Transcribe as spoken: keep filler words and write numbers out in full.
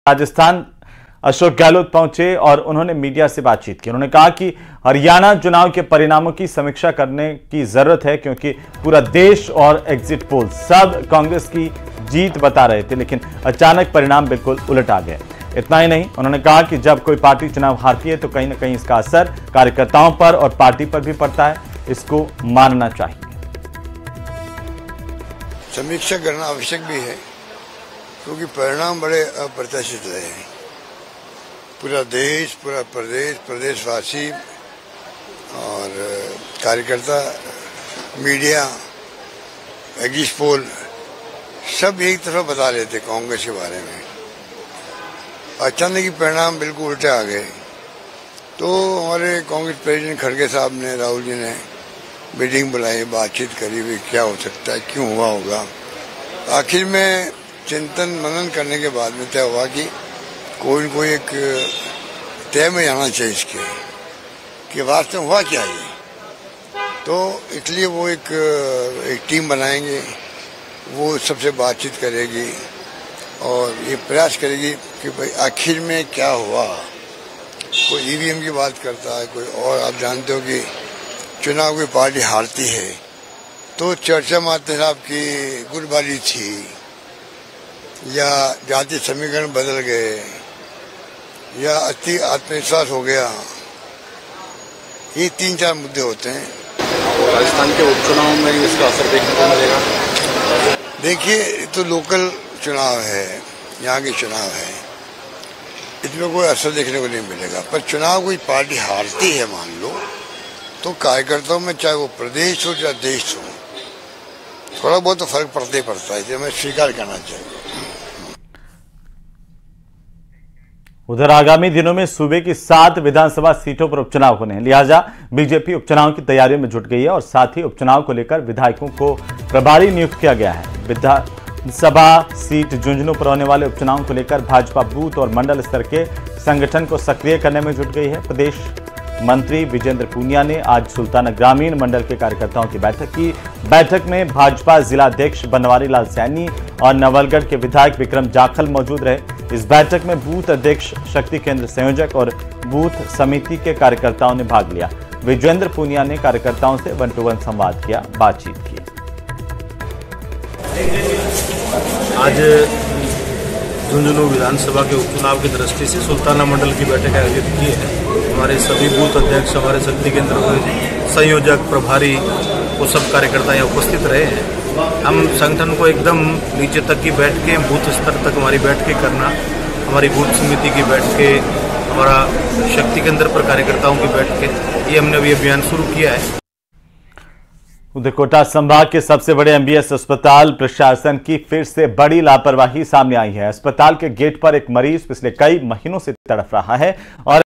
राजस्थान अशोक गहलोत पहुंचे और उन्होंने मीडिया से बातचीत की। उन्होंने कहा कि हरियाणा चुनाव के परिणामों की समीक्षा करने की जरूरत है, क्योंकि पूरा देश और एग्जिट पोल सब कांग्रेस की जीत बता रहे थे, लेकिन अचानक परिणाम बिल्कुल उलट आ गए। इतना ही नहीं, उन्होंने कहा कि जब कोई पार्टी चुनाव हारती है तो कहीं ना कहीं इसका असर कार्यकर्ताओं पर और पार्टी पर भी पड़ता है, इसको मानना चाहिए। समीक्षा करना आवश्यक भी है, क्योंकि परिणाम बड़े अप्रत्याशित रहे हैं। पूरा देश, पूरा प्रदेश, प्रदेशवासी और कार्यकर्ता, मीडिया, एग्जिट पोल सब एक तरफ बता रहे थे कांग्रेस के बारे में। अचानक ही परिणाम बिल्कुल उल्टे आ गए। तो हमारे कांग्रेस प्रेसिडेंट खड़गे साहब ने, राहुल जी ने मीटिंग बुलाई, बातचीत करी भी क्या हो सकता है, क्यों हुआ होगा। आखिर में चिंतन मनन करने के बाद में तय हुआ कि कोई न कोई एक तय में आना चाहिए इसके कि वास्तव में हुआ क्या है। तो इसलिए वो एक, एक टीम बनाएंगे, वो सबसे बातचीत करेगी और ये प्रयास करेगी कि भाई आखिर में क्या हुआ। कोई ईवीएम की बात करता है, कोई और। आप जानते हो कि चुनाव की पार्टी हारती है तो चर्चा मारते साहब की गुटबाजी थी या जाति समीकरण बदल गए या अति आत्मविश्वास हो गया, ये तीन चार मुद्दे होते हैं। राजस्थान के उपचुनाव में इसका असर देखने को मिलेगा। देखिए, तो लोकल चुनाव है, यहाँ के चुनाव है, इसमें कोई असर देखने को नहीं मिलेगा। पर चुनाव कोई पार्टी हारती है मान लो, तो कार्यकर्ताओं में चाहे वो प्रदेश हो चाहे देश हो, थोड़ा बहुत तो फर्क पड़ता ही पड़ता है, हमें स्वीकार करना चाहिए। उधर आगामी दिनों में सूबे की सात विधानसभा सीटों पर उपचुनाव होने हैं, लिहाजा बीजेपी उपचुनाव की तैयारियों में जुट गई है और साथ ही उपचुनाव को लेकर विधायकों को प्रभारी नियुक्त किया गया है। विधानसभा सीट झुंझुनू पर होने वाले उपचुनाव को लेकर भाजपा बूथ और मंडल स्तर के संगठन को सक्रिय करने में जुट गई है। प्रदेश मंत्री विजेंद्र पूनिया ने आज सुल्ताना ग्रामीण मंडल के कार्यकर्ताओं की बैठक की। बैठक में भाजपा जिलाध्यक्ष बनवारी लाल सैनी और नवलगढ़ के विधायक विक्रम जाखल मौजूद रहे। इस बैठक में बूथ अध्यक्ष, शक्ति केंद्र संयोजक और बूथ समिति के कार्यकर्ताओं ने भाग लिया। विजेंद्र पूनिया ने कार्यकर्ताओं से वन टू वन संवाद किया, बातचीत की। आज झुंझुनू विधानसभा के उपचुनाव की दृष्टि से सुल्ताना मंडल की बैठक आयोजित की है। हमारे सभी बूथ अध्यक्ष, हमारे शक्ति केंद्र संयोजक, प्रभारी, वो सब कार्यकर्ता यहाँ उपस्थित रहे हैं। हम संगठन को एकदम नीचे तक की बैठ के, बूथ स्तर तक हमारी बैठ के करना, हमारी बूथ समिति की बैठ के, हमारा शक्ति केंद्र पर कार्यकर्ताओं की बैठ के, ये हमने अभी अभियान शुरू किया है। उधर कोटा संभाग के सबसे बड़े एमबीएस अस्पताल प्रशासन की फिर से बड़ी लापरवाही सामने आई है। अस्पताल के गेट पर एक मरीज पिछले कई महीनों से तड़प रहा है और